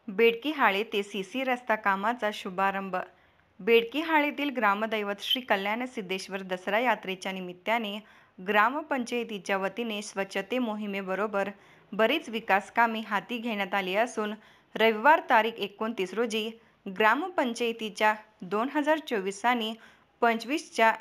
बेडकीहाळे ते सीसी रस्ता कामाचा शुभारंभ. बेडकीहाळेतील ग्रामदैवत श्री कल्याण सिद्धेश्वर दसरा यात्रेच्या निमित्ताने ग्रामपंचायतीच्या वतीने स्वच्छते मोहिमेबरोबर बरीच विकास कामे हाती घेण्यात आली असून रविवार तारीख 29 रोजी ग्रामपंचायतीच्या 2024 आणि 25च्या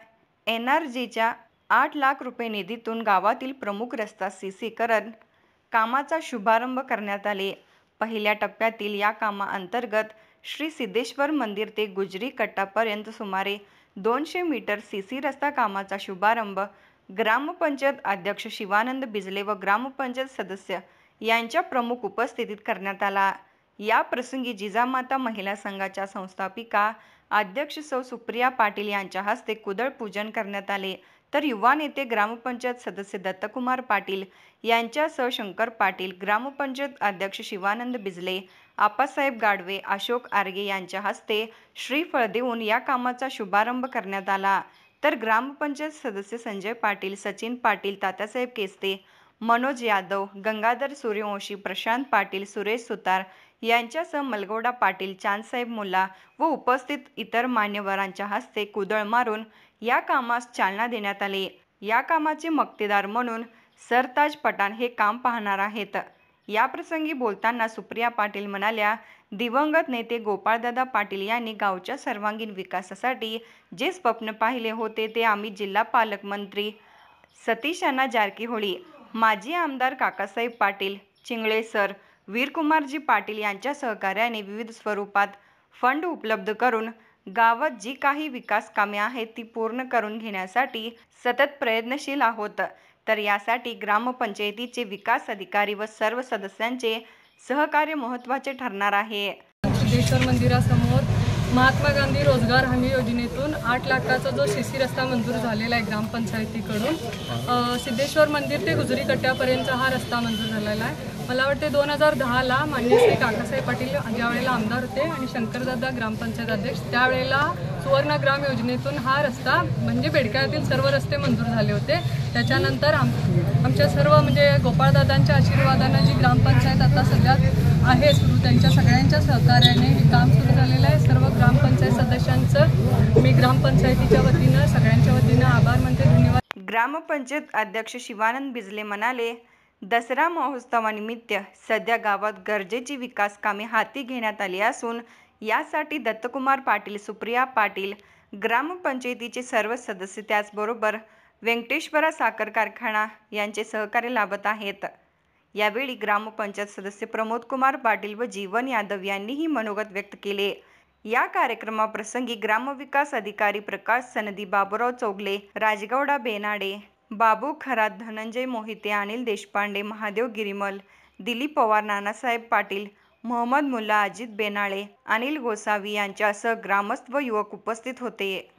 NRGच्या 8 लाख रुपये निधीतून गावातील प्रमुख रस्ता सीसीकरण कामाचा शुभारंभ करण्यात आले. पहिल्या टप्प्यातील या कामाअंतर्गत श्री सिद्धेश्वर मंदिर ते गुजरी कट्टापर्यंत सुमारे 200 मीटर सीसी रस्ता कामाचा शुभारंभ ग्रामपंचायत अध्यक्ष शिवानंद बिजले व ग्रामपंचायत सदस्य यांच्या प्रमुख उपस्थितीत करण्यात आला. या प्रसंगी जिजामाता महिला संघाच्या संस्थापिका अध्यक्ष सौ सुप्रिया पाटील यांच्या हस्ते कुदळ पूजन करण्यात आले, तर युवा नेते ग्रामपंचायत सदस्य दत्तकुमार पाटील यांच्यासह शंकर पाटील, ग्रामपंचायत अध्यक्ष शिवानंद बिजले, आप्पासाहेब गाडवे, अशोक आर्गे यांच्या हस्ते श्रीफळ देऊन या कामाचा शुभारंभ करण्यात आला. तर ग्रामपंचायत सदस्य संजय पाटील, सचिन पाटील, तात्यासाहेब केस्ते, मनोज यादव, गंगाधर सूर्यवंशी, प्रशांत पाटील, सुरेश सुतार यांच्यासह मलगौडा पाटील, चांदसाहेब मुल्ला व उपस्थित इतर मान्यवरांच्या हस्ते कुदळ मारून या कामास चालना देण्यात आली. या कामाचे मक्तेदार म्हणून सरताज पठाण हे काम पाहणार आहेत. याप्रसंगी बोलताना सुप्रिया पाटील म्हणाल्या, दिवंगत नेते गोपाळदादा पाटील यांनी गावच्या सर्वांगीण विकासासाठी जे स्वप्न पाहिले होते ते आम्ही जिल्हा पालकमंत्री सतीश अण्णा जारकीहोळी, माजी आमदार काकासाहेब पाटील, चिंगळे सर, वीरकुमारजी पाटील यांच्या सहकार्याने विविध स्वरूपात फंड उपलब्ध करून गावात जी काही विकास कामे आहेत ती पूर्ण करून घेण्यासाठी सतत प्रयत्नशील आहोत. तर यासाठी ग्रामपंचायतीचे विकास अधिकारी व सर्व सदस्यांचे सहकार्य महत्त्वाचे ठरणार आहे. सिद्धेश्वर मंदिरासमोर महात्मा गांधी रोजगार हमी योजनेतून 8 लाखाचा जो सीसी रस्ता मंजूर झालेला आहे ग्रामपंचायतीकडून, सिद्धेश्वर मंदिर ते गुजरी कट्ट्यापर्यंत हा रस्ता मंजूर झालेला आहे. मला वाटते 2010ला माननीय श्री काकासाहेब पाटील ज्यावेळेला आमदार होते आणि शंकरदादा ग्रामपंचायत अध्यक्ष, त्यावेळेला सुवर्णग्राम योजनेतून हा रस्ता म्हणजे बेडक्यातील सर्व रस्ते मंजूर झाले होते. त्याच्यानंतर आमच्या सर्व म्हणजे गोपाळदादांच्या आशीर्वादानं जी ग्रामपंचायत आता सध्यात आहे सुरू, त्यांच्या सगळ्यांच्या सहकार्याने हे काम सुरू झालेलं आहे. सर्व ग्रामपंचायत सदस्यांचं मी ग्रामपंचायतीच्या वतीनं सगळ्यांच्या वतीनं आभार मानते, धन्यवाद. ग्रामपंचायत अध्यक्ष शिवानंद बिजले म्हणाले, दसरा महोत्सवानिमित्त सध्या गावात गरजेची विकास कामे हाती घेण्यात आली असून यासाठी दत्तकुमार पाटील, सुप्रिया पाटील, ग्रामपंचायतीचे सर्व सदस्य त्याचबरोबर व्यंकटेश्वरा साखर कारखाना यांचे सहकार्य लाभत आहेत. यावेळी ग्रामपंचायत सदस्य प्रमोद कुमार पाटील व जीवन यादव यांनीही मनोगत व्यक्त केले. या कार्यक्रमाप्रसंगी ग्रामविकास अधिकारी प्रकाश सनदी, बाबूराव चौगले, राजगौडा बेनाडे, बाबू खरात, धनंजय मोहिते, अनिल देशपांडे, महादेव गिरीमल, दिलीप पवार, नानासाहेब पाटील, मोहम्मद मुल्ला, अजित बेनाळे, अनिल गोसावी यांच्यासह ग्रामस्थ व युवक उपस्थित होते.